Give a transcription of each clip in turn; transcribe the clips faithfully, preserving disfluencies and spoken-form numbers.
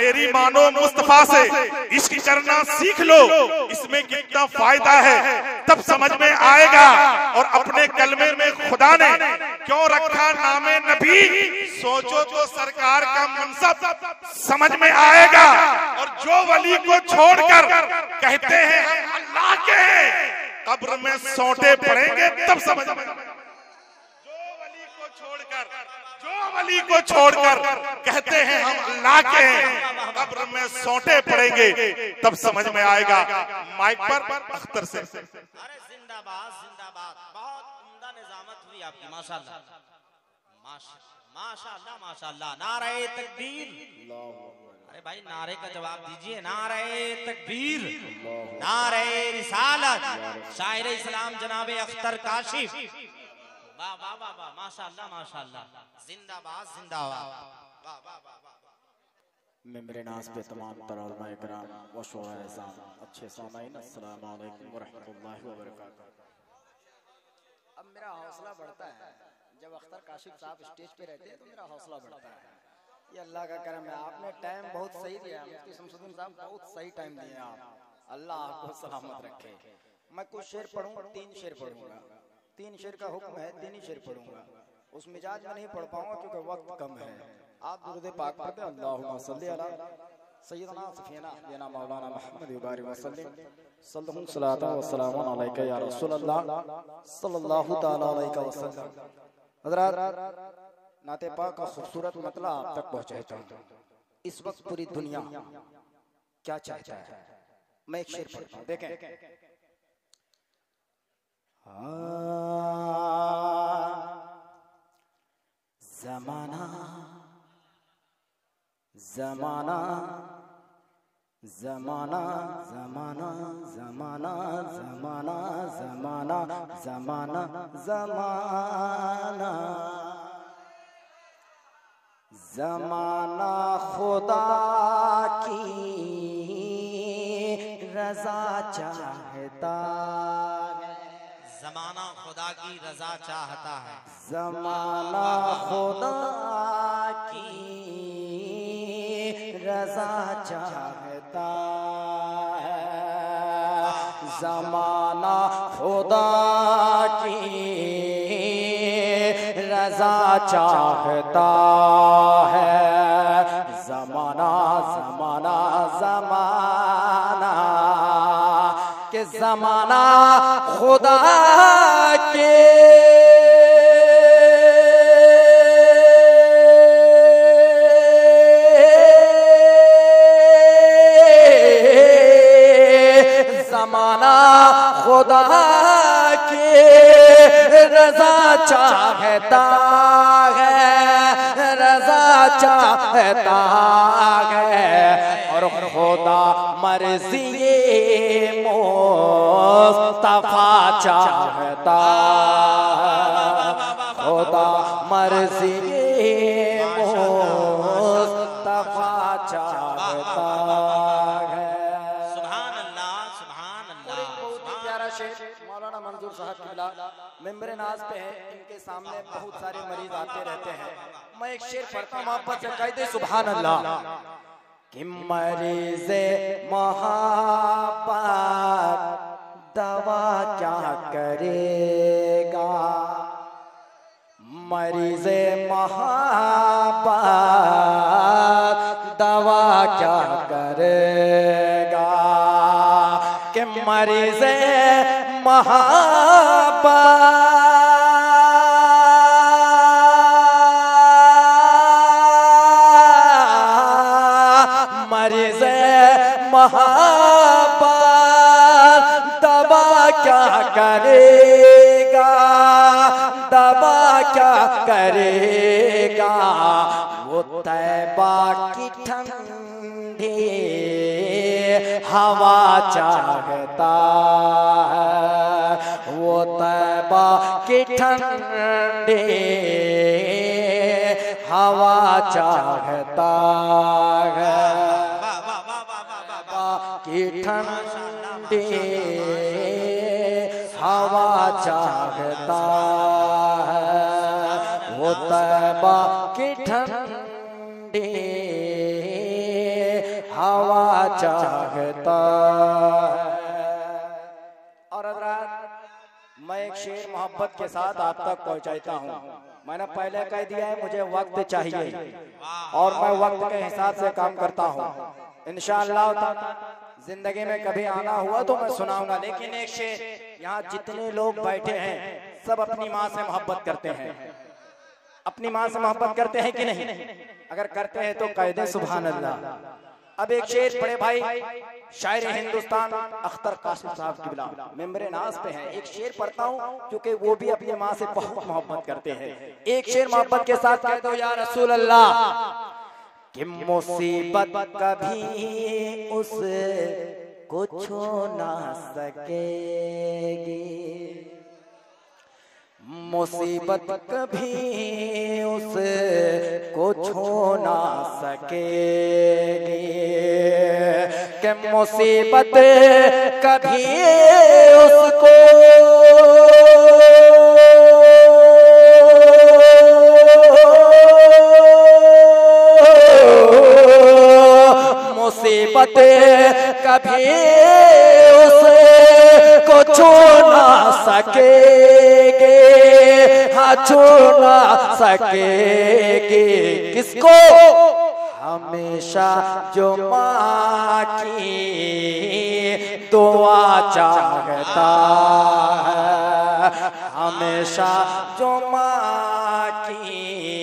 मेरी मानो मुस्तफा से इश्क करना सीख लो, इसमें कितना फायदा है तब समझ में आएगा। और अपने कलमे में खुदा ने क्यों रखा नामे नबी, सोचो तो सरकार का मनसब समझ में आएगा। और जो वली को छोड़कर कहते हैं हम अल्लाह के हैं, कब्र में सोटे पड़ेंगे तब समझ में। जो वली को छोड़कर जो वली को छोड़कर कहते हैं हम अल्लाह के हैं, कब्र में सोटे पड़ेंगे तब समझ में आएगा। माइक पर अख्तर से। अरे जिंदाबाद जिंदाबाद, बहुत उम्दा निजामत हुई आपकी, माशाल्लाह माशाल्लाह माशाल्लाह। नारे तकबीर, अरे भाई नारे का जवाब दीजिए। नारे तकबीर, नारे रिसालत, शायर इस्लाम जनाबे अख्तर काशिफ, वाह वाह वाह वाह, माशाल्लाह माशाल्लाह, जिंदाबाद जिंदाबाद, वाह वाह वाह वाह। मेरे नाज पे तमाम तराज़ुमाए किराम व शोराए ज़ाम, अच्छे सामाईन, अस्सलामु अलैकुम व रहमतुल्लाहि व बरकातुहू। अब मेरा हौसला बढ़ता है जब अख्तर काशिफ साहब स्टेज पे रहते हैं तो मेरा हौसला बढ़ता है। ये अल्लाह का करम है, आपने टाइम बहुत सही दिया। मुफ्ती शमसुद्दीन साहब बहुत सही टाइम दिए आप, अल्लाह आपको सलामत रखे। मैं कुछ शेर पढ़ूंगा, तीन शेर पढ़ूंगा, तीन शेर का हुक्म है, तीन ही शेर पढ़ूंगा। उस मिजाज में नहीं पढ़ पाऊंगा क्योंकि वक्त कम है। आप दुरूद पाक पढ़ते, अल्लाहुम्मा सल्ली अला सय्यदना सफीना बिना मौलाना मुहम्मद बारी वसल्लम सल्लल्लाहु सलाता व सलामुन अलैका या रसूलल्लाह सल्लल्लाहु तआला अलैहि वसल्लम। हज़रात, नाते पाक का खूबसूरत मतला आप तक पहुंचाता हूं। इस वक्त पूरी दुनिया क्या चाहता है, मैं एक शेर पढ़ता हूं, देखें। ज़माना ज़माना ज़माना ज़माना ज़माना ज़माना ज़माना ज़माना ज़माना ज़माना खुदा की रज़ा चाहता है। जमाना खुदा की रजा चाहता है। ज़माना खुदा की रज़ा चाहता है। ज़माना खुदा की रज़ा चाहता है। ज़माना ज़माना ज़माना के ज़माना खुदा के ज़माना खुदा के रज़ा चाहता है, रज़ा चाहता है। और खुदा मर्ज़ी मुस्तफा चाहता है, खुदा मर्ज़ी मुस्तफा चाहता है। सुभान अल्लाह सुभान अल्लाह। बहुत ही प्यारा शेर मौलाना मंजूर साहब किबला मेंबरे नाज पे है, इनके सामने बहुत सारे मरीज आते रहते हैं। मैं एक शेर पढ़ता हूँ, आप बच्चे कह दे सुभान अल्लाह। कि मरीज़े मोहब्बत दवा क्या करेगा, मरीज़े मोहब्बत दवा क्या करेगा। कि मरीज़े मोहब्बत मरीज़े मोहब्बत दवा क्या करेगा, दवा क्या करेगा। वो तैबा की ठंडी हवा चाहता है, वो तैबा की ठंडी हवा चाहता है। की ठंडी हवा चाहता है, वो तैबा की ठंडी हवा चाहता है। और हज़रात, मैं एक शेर मोहब्बत के साथ आप तक पहुंचाता हूँ। मैंने पहले कह दिया है मुझे वक्त चाहिए और मैं वक्त के हिसाब से काम करता हूँ। इंशाअल्लाह जिंदगी में कभी आना हुआ तो मैं सुनाऊंगा। लेकिन एक शेर, यहाँ जितने लोग बैठे हैं सब अपनी माँ से मोहब्बत करते हैं। अपनी माँ से मोहब्बत करते हैं कि नहीं? अगर करते हैं तो कह दे सुभान अल्लाह। अब एक शेर पढ़े भाई, शायर हिंदुस्तान अख्तर काशिफ साहब की बिला मेंबरे नाज पे है। एक शेर पढ़ता हूँ क्योंकि वो भी अपनी माँ से बहुत मोहब्बत करते हैं। एक शेर मोहब्बत के साथ कह दो या रसूल अल्लाह कि मुसीबत कभी उस को छू ना सकेगी, मुसीबत कभी उस को छू ना सकेगी, कि मुसीबत कभी उसको मुसीबत कभी उसको छू ना सकेगी, हाँ छू ना सकेगी। किसको? हमेशा जो माँ की दुआ चाहता है, हमेशा जो माँ की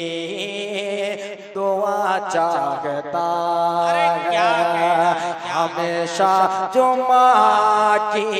दुआ चाहता है, हमेशा जो माँ की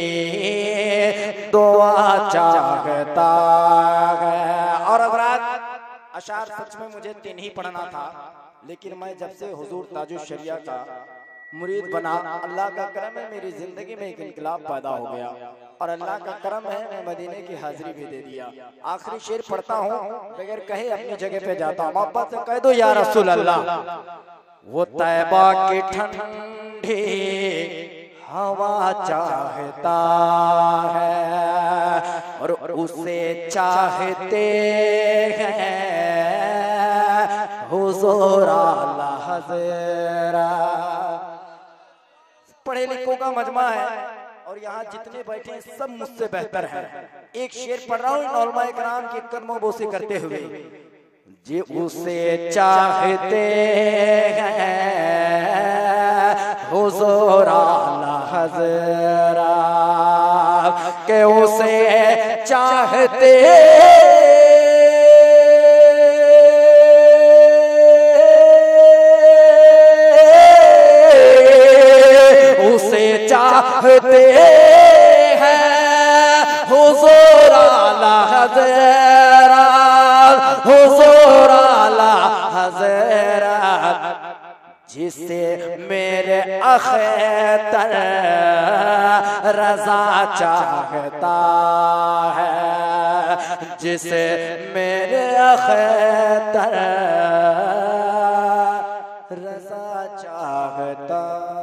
दुआ चाहता है। और हज़रात, अशार सच में मुझे तीन ही पढ़ना था, लेकिन मैं जब से हुजूर ताजुश शरिया का मुरीद बना, अल्लाह का करम है मेरी जिंदगी में एक इनकलाब पैदा हो गया और अल्लाह का करम है मैं मदीने की हाजिरी भी दे दिया। आखिरी शेर पढ़ता हूँ, बगैर कहे अपनी जगह पे जाता हूँ। मोहब्बत से कह दो या रसूल अल्लाह। वो तैबा की ठंडी हवा चाहता है और उसे चाहते हैं हुजूर आला हज़रा। पढ़े लिखों का मजमा है और यहाँ जितने बैठे हैं सब मुझसे बेहतर हैं। एक शेर पढ़ रहा हूँ इन उलमा इकराम की कदमों बोसी करते हुए। जी उसे चाहते हैं हुजूर आला हज़रा, के उसे चाहते चाहते हैं हुजूर आला हज़रा, हुजूर आला हज़रा, जिसे मेरे अख़तर रज़ा चाहता है, जिसे मेरे अख़तर रज़ा चाहता